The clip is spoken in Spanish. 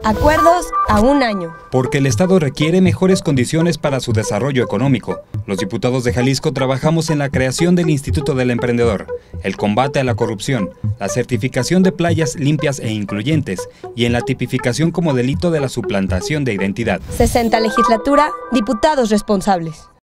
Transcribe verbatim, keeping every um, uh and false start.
Acuerdos a un año. Porque el Estado requiere mejores condiciones para su desarrollo económico. Los diputados de Jalisco trabajamos en la creación del Instituto del Emprendedor, el combate a la corrupción, la certificación de playas limpias e incluyentes y en la tipificación como delito de la suplantación de identidad. sesenta legislatura, diputados responsables.